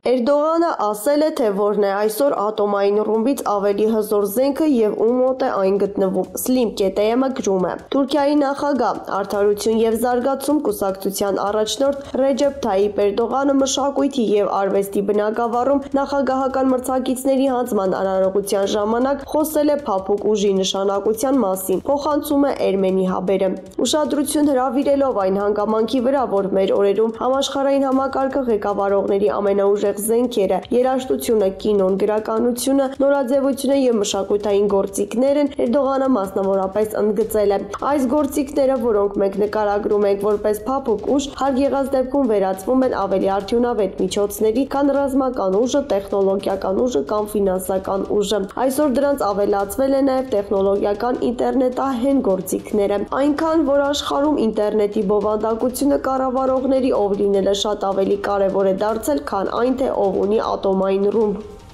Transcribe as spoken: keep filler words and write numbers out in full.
Էրդողանը ասել է, թե որն է այսօր ատոմային ռումբից ավելի հզոր զենքը և ում մոտ է այն գտնվում։ Slim կետ էմ-ը գրում է. Թուրքիայի նախագահ, Արդարություն և զարգացում կուսակցության առաջնորդ Ռեջեփ Թայիփ Էրդողանը մշակույթի և արվեստի բնագավառում նախագահական մրցակիցների հանձնման արարողության ժամանակ խոսել է փափուկ ուժի նշանակության մասին, փոխանցում է Էրմենի հաբերը։ Ուշադրություն հրավիրելով այն հանգամանքի վրա, որ մեր օրերում համաշխարհային համակարգը ղեկավարողների ամենաուժեղ զենքերը, երաժշտությունը, կինոն, գրականությունը, նորաձևությունը և մշակութային գործիքներն, Էրդողանը մասնավորապես ընդգծել է. Այս գործիքները, որոնք մենք նկարագրում ենք որպես փափուկ ուժ, հարկ եղած դեպքում վերածվում են ավելի արդյունավետ միջոցների, քան ռազմական ուժը, տեխնոլոգիական ուժը կամ ֆինանսական ուժը։ Այսօր դրանց ավելացվել է նաև տեխնոլոգիական ինտերնետահեն գործիքները, այնքան, որ աշխարհում ինտերնետի բովանդակությունը կառավարողների ով լինելը շատ ավելի կարևոր է դարձել, քան այն, թե ով ունի ատոմային ռումբ։